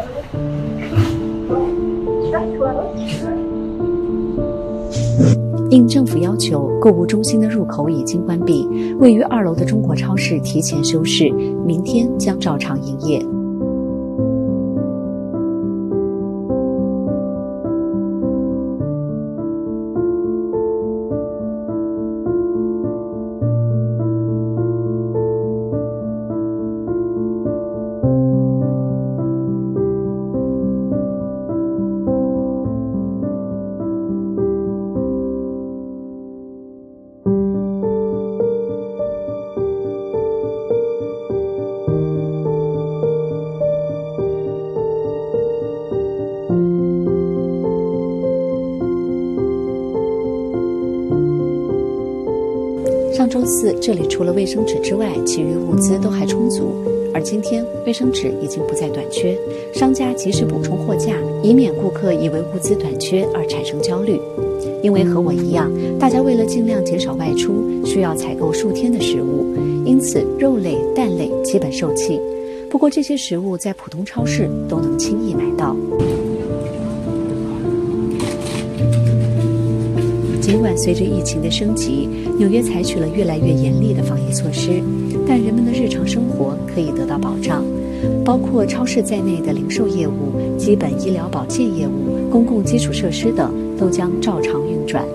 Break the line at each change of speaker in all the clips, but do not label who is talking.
应政府要求，购物中心的入口已经关闭，位于2楼的中国超市提前休市，明天将照常营业。上周四，这里除了卫生纸之外，其余物资都还充足。而今天，卫生纸已经不再短缺，商家及时补充货架，以免顾客因为物资短缺而产生焦虑。因为和我一样，大家为了尽量减少外出，需要采购数天的食物，因此肉类、蛋类基本售罄。不过这些食物在普通超市都能轻易买到。尽管随着疫情的升级，纽约采取了越来越严厉的防疫措施，但人们的日常生活可以得到保障，包括超市在内的零售业务、基本医疗保健业务、公共基础设施等都将照常运转。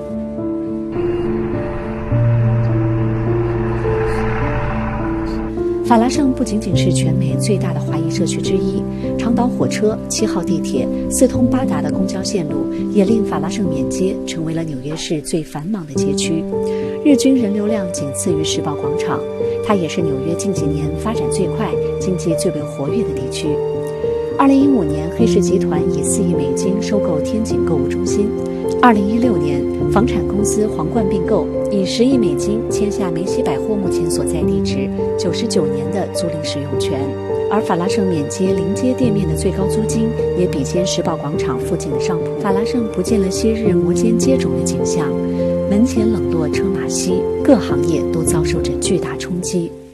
法拉盛不仅仅是全美最大的华裔社区之一，长岛火车、7号地铁、四通八达的公交线路也令法拉盛缅街成为了纽约市最繁忙的街区，日均人流量仅次于时报广场。它也是纽约近几年发展最快、经济最为活跃的地区。2015年，黑市集团以4亿美金收购天井购物中心。2016年，房产公司皇冠并购，以10亿美金签下梅西百货目前所在地址99年的租赁使用权。而法拉盛缅街临街店面的最高租金也比肩时报广场附近的商铺。法拉盛不见了昔日摩肩接踵的景象，门前冷落车马稀，各行业都遭受着巨大冲击。